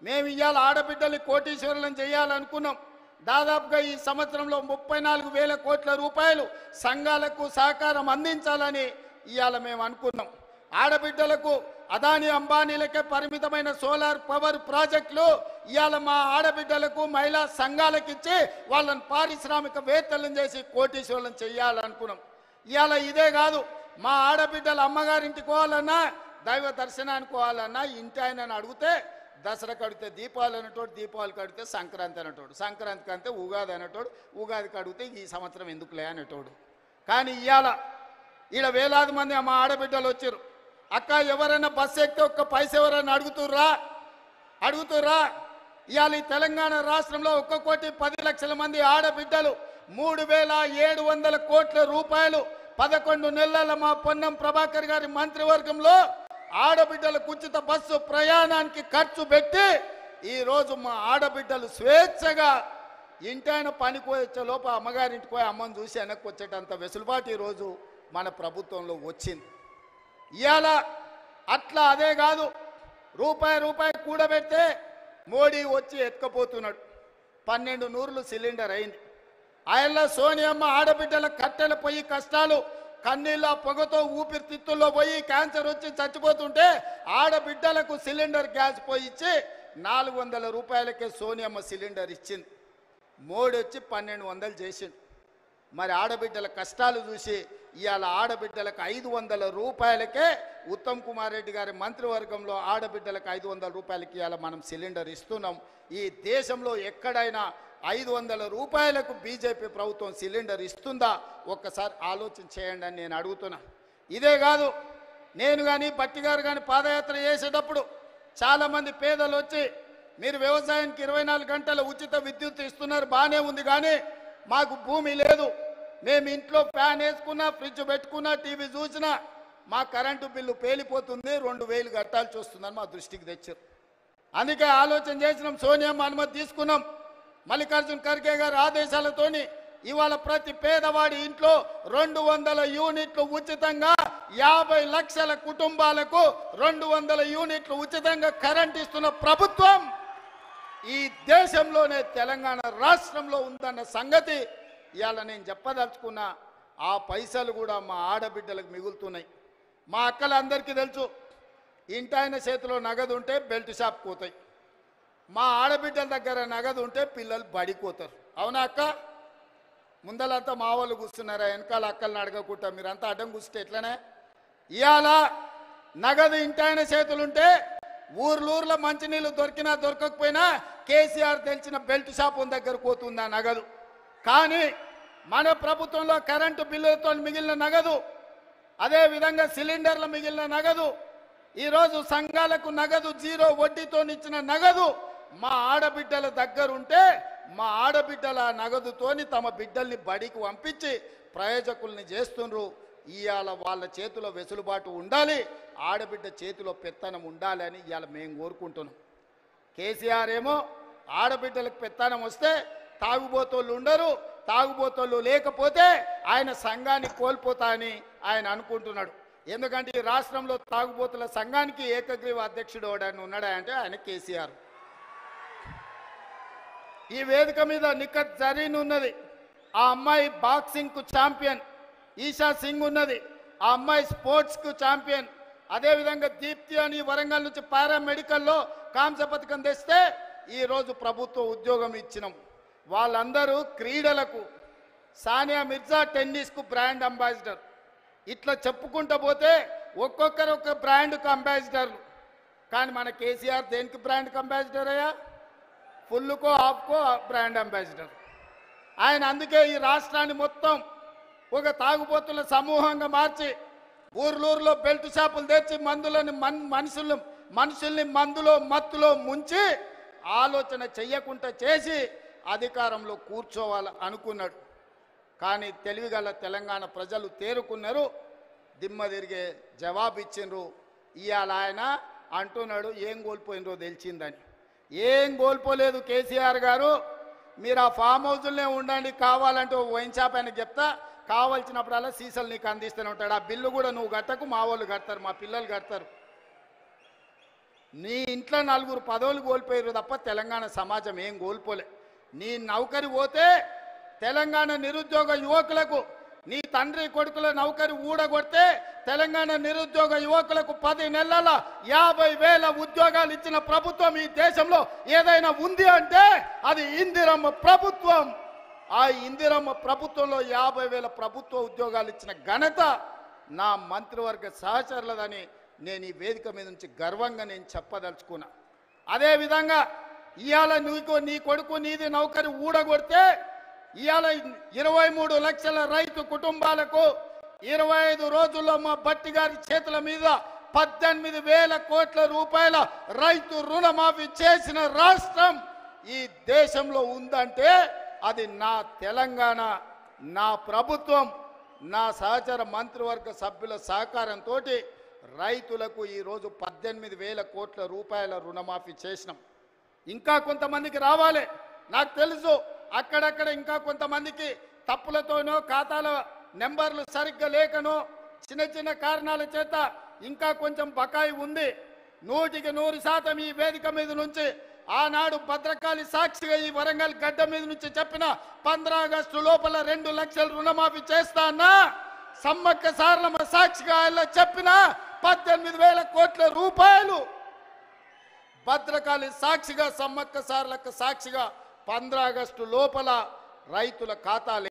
మేము ఇవాళ ఆడబిడ్డల్ని కోటీశ్వరులను చేయాలనుకున్నాం. దాదాపుగా ఈ సంవత్సరంలో 34,000 కోట్ల రూపాయలు సంఘాలకు సహకారం అందించాలని ఇవాళ మేము అనుకున్నాం. ఆడబిడ్డలకు అదాని అంబానీలకే పరిమితమైన సోలార్ పవర్ ప్రాజెక్టులు ఇవాళ మా ఆడబిడ్డలకు మహిళా సంఘాలకు ఇచ్చి వాళ్ళని పారిశ్రామికవేత్తలను చేసి కోటీశ్వరులను చేయాలనుకున్నాం. ఇవాళ ఇదే కాదు, మా ఆడబిడ్డల అమ్మగారింటికి పోవాలన్నా, దైవ దర్శనానికి పోవాలన్నా ఇంటి ఆయనని అడిగితే దసరాకి అడిగితే దీపావళి అనేటోడు, దీపావళికి అడిగితే సంక్రాంతి అనేటోడు, సంక్రాంతికి అంటే ఉగాది అనేటోడు, ఉగాదికి అడిగితే ఈ సంవత్సరం ఎందుకులే అనేటోడు. కానీ ఇవాళ ఈడ వేలాది మంది మా ఆడబిడ్డలు వచ్చారు. అక్క ఎవరైనా బస్సు ఎక్కితే ఒక్క పైస ఎవరైనా అడుగుతుర్రా? ఇవాళ ఈ తెలంగాణ రాష్ట్రంలో 1,10,00,000 మంది ఆడబిడ్డలు 3,700 కోట్ల రూపాయలు 11 నెలల మా పొన్నం ప్రభాకర్ గారి మంత్రివర్గంలో ఆడబిడ్డలకు ఉచిత బస్సు ప్రయాణానికి ఖర్చు పెట్టి ఈరోజు మా ఆడబిడ్డలు స్వేచ్ఛగా ఇంటైన పనికి వచ్చే లోపల అమ్మగారింటికి పోయి అమ్మని చూసి వెనక్కి వచ్చేటంత వెసులుబాటు ఈరోజు మన ప్రభుత్వంలో వచ్చింది. ఇవాళ అట్లా అదే కాదు, రూపాయి కూడబెడితే మోడీ వచ్చి ఎత్తుకపోతున్నాడు. 12 నూరులు సిలిండర్ అయింది. ఆయనలో సోనియమ్మ ఆడబిడ్డల కట్టెల పొయ్యి కష్టాలు, కన్నీళ్ళ పొగతో ఊపిరితిత్తుల్లో పోయి క్యాన్సర్ వచ్చి చచ్చిపోతుంటే ఆడబిడ్డలకు సిలిండర్ గ్యాస్ పోయి ఇచ్చి 400 రూపాయలకే సోనియమ్మ సిలిండర్ ఇచ్చింది. మోడీ వచ్చి 1200 చేసిండు. మరి ఆడబిడ్డల కష్టాలు చూసి ఇవాళ ఆడబిడ్డలకు 500 రూపాయలకే ఉత్తమ్ కుమార్ రెడ్డి గారి మంత్రివర్గంలో ఆడబిడ్డలకు 500 రూపాయలకి ఇవాళ మనం సిలిండర్ ఇస్తున్నాం. ఈ దేశంలో ఎక్కడైనా 500 రూపాయలకు బీజేపీ ప్రభుత్వం సిలిండర్ ఇస్తుందా? ఒక్కసారి ఆలోచన చేయండి అని నేను అడుగుతున్నా. ఇదే కాదు, నేను కానీ బట్టి గారు కానీ పాదయాత్ర చేసేటప్పుడు చాలామంది పేదలు వచ్చి మీరు వ్యవసాయానికి 24 గంటల ఉచిత విద్యుత్ ఇస్తున్నారు, బాగానే ఉంది, కానీ మాకు భూమి లేదు, మేము ఇంట్లో ఫ్యాన్ వేసుకున్నా, ఫ్రిడ్జ్ పెట్టుకున్నా, టీవీ చూసినా మా కరెంటు బిల్లు పేలిపోతుంది, 2,000 కట్టాల్సి వస్తుందని మా దృష్టికి తెచ్చారు. అందుకే ఆలోచన చేసినాం, సోనియమ్మ అనుమతి తీసుకున్నాం. మల్లికార్జున ఖర్గే గారి ఆదేశాలతోని ఇవాళ ప్రతి పేదవాడి ఇంట్లో 200 యూనిట్లు ఉచితంగా, 50 లక్షల కుటుంబాలకు 200 యూనిట్లు ఉచితంగా కరెంట్ ఇస్తున్న ప్రభుత్వం ఈ దేశంలోనే తెలంగాణ రాష్ట్రంలో ఉందన్న సంగతి ఇవాళ నేను చెప్పదలుచుకున్న. ఆ పైసలు కూడా మా ఆడబిడ్డలకు మిగులుతున్నాయి. మా అక్కలందరికీ తెలుసు, ఇంటాయన చేతిలో నగదు ఉంటే బెల్ట్ షాప్ పోతాయి, మా ఆడబిడ్డల దగ్గర నగదు ఉంటే పిల్లలు బడిపోతారు. అవునా అక్క? ముందలంతా మా వాళ్ళు కూర్చున్నారా, వెనకాల అక్కలను అడగకుండా మీరంతా అడ్డం కూర్చుంటే ఎట్లనే? ఇవాళ నగదు ఇంటాయన చేతులుంటే ఊర్లో మంచినీళ్ళు దొరికినా దొరకకపోయినా కేసీఆర్ తెలిసిన బెల్ట్ షాప్ దగ్గర పోతుంది ఆ నగదు. కానీ మన ప్రభుత్వంలో కరెంటు బిల్లులతో మిగిలిన నగదు, అదేవిధంగా సిలిండర్లు మిగిలిన నగదు, ఈరోజు సంఘాలకు నగదు జీరో వడ్డీతో ఇచ్చిన నగదు మా ఆడబిడ్డల దగ్గర ఉంటే మా ఆడబిడ్డల నగదుతోని తమ బిడ్డల్ని బడికి పంపించి ప్రయోజకుల్ని చేస్తుండ్రు. ఇవాళ వాళ్ళ చేతిలో వెసులుబాటు ఉండాలి, ఆడబిడ్డ చేతిలో పెత్తనం ఉండాలి అని ఇవాళ మేము కోరుకుంటున్నాం. కేసీఆర్ ఏమో ఆడబిడ్డలకు పెత్తనం వస్తే తాగుబోతోళ్ళు ఉండరు, తాగుబోతోళ్ళు లేకపోతే ఆయన సంఘాన్ని కోల్పోతా అని ఆయన అనుకుంటున్నాడు. ఎందుకంటే ఈ రాష్ట్రంలో తాగుబోతుల సంఘానికి ఏకగ్రీవ అధ్యక్షుడు ఎవడని ఉన్నాడా అంటే ఆయన కేసీఆర్. ఈ వేదిక మీద నిఖత్ జరీన్ ఉన్నది, ఆ అమ్మాయి బాక్సింగ్కు ఛాంపియన్. ఈషా సింగ్ ఉన్నది, ఆ అమ్మాయి స్పోర్ట్స్కు ఛాంపియన్. అదేవిధంగా దీప్తి అని వరంగల్ నుంచి పారామెడికల్లో కాంస్య పథకం తెస్తే ఈరోజు ప్రభుత్వ ఉద్యోగం ఇచ్చినాం. వాళ్ళందరూ క్రీడలకు, సానియా మిర్జా టెన్నిస్కు బ్రాండ్ అంబాసిడర్. ఇట్లా చెప్పుకుంటూ పోతే ఒక్కొక్కరు ఒక బ్రాండ్కు అంబాసిడర్లు. కానీ మన కేసీఆర్ దేనికి బ్రాండ్కి అంబాసిడర్ అయ్యా? ఫుల్కో హాఫ్కో బ్రాండ్ అంబాసిడర్ ఆయన. అందుకే ఈ రాష్ట్రాన్ని మొత్తం ఒక తాగుబోతుల సమూహంగా మార్చి ఊర్లో బెల్ట్ షాపులు తెచ్చి మందులని మనుషుల్ని మందులో మత్తులో ముంచి ఆలోచన చెయ్యకుండా చేసి అధికారంలో కూర్చోవాలి అనుకున్నాడు. కానీ తెలివిగల తెలంగాణ ప్రజలు తేరుకున్నారు, దిమ్మ తిరిగే జవాబు ఇచ్చిండ్రు. ఇవాళ ఆయన అంటున్నాడు ఏం కోల్పోయినరో తెలిసిందని. ఏం కోల్పోలేదు కేసీఆర్ గారు, మీరు ఆ ఫామ్ హౌస్లోనే ఉండండి, కావాలంటే వైన్ షాప్ ఆయనకు చెప్తా, కావాల్సినప్పుడల్లా సీసాలు నీకు అందిస్తూనే ఉంటాడు. ఆ బిల్లు కూడా నువ్వు కట్టకు, మా వాళ్ళు కడతారు, మా పిల్లలు కడతారు. నీ ఇంట్లో నలుగురు పదవులు కోల్పోయారు తప్ప తెలంగాణ సమాజం ఏం కోల్పోలే. నీ నౌకరి పోతే తెలంగాణ నిరుద్యోగ యువకులకు, నీ తండ్రి కొడుకుల నౌకరి ఊడగొడితే తెలంగాణ నిరుద్యోగ యువకులకు 10 నెలల 50,000 ఉద్యోగాలు ఇచ్చిన ప్రభుత్వం ఈ దేశంలో ఏదైనా ఉంది అంటే అది ఇందిరమ్మ ప్రభుత్వం. ఆ ఇందిరమ్మ ప్రభుత్వంలో 50,000 ప్రభుత్వ ఉద్యోగాలు ఇచ్చిన ఘనత నా మంత్రివర్గ సహచరులదని నేను ఈ వేదిక మీద నుంచి గర్వంగా నేను చెప్పదలుచుకున్నా. అదేవిధంగా ఇవాళ నీ కొడుకు నీది నౌకరి ఊడగొడితే ఇవాళ 23 లక్షల రైతు కుటుంబాలకు 25 రోజుల్లో మా భట్టి గారి చేతుల మీద 18,000 కోట్ల రూపాయల రైతు రుణమాఫీ చేసిన రాష్ట్రం ఈ దేశంలో ఉందంటే అది నా తెలంగాణ, నా ప్రభుత్వం, నా సహచర మంత్రివర్గ సభ్యుల సహకారంతో రైతులకు ఈరోజు 18,000 కోట్ల రూపాయల రుణమాఫీ చేసినాం. ఇంకా కొంతమందికి రావాలి, నాకు తెలుసు. అక్కడక్కడ ఇంకా కొంతమందికి తప్పులతోనో ఖాతాల నెంబర్లు సరిగ్గా లేకనో చిన్న చిన్న కారణాల చేత ఇంకా కొంచెం బకాయి ఉంది. 100% ఈ వేదిక మీద నుంచి ఆనాడు భద్రకాళి సాక్షిగా ఈ వరంగల్ గడ్డ మీద నుంచి చెప్పిన 15 ఆగస్టు లోపల 2 లక్షల రుణమాఫీ చేస్తా అన్నా, సమ్మక్క సారలమ్మ సాక్షిగా చెప్పిన 18,000 కోట్ల రూపాయలు భద్రకాళి సాక్షిగా, సమ్మక్క సారలక్క సాక్షిగా 15 ఆగస్టు లోపల రైతుల ఖాతాలు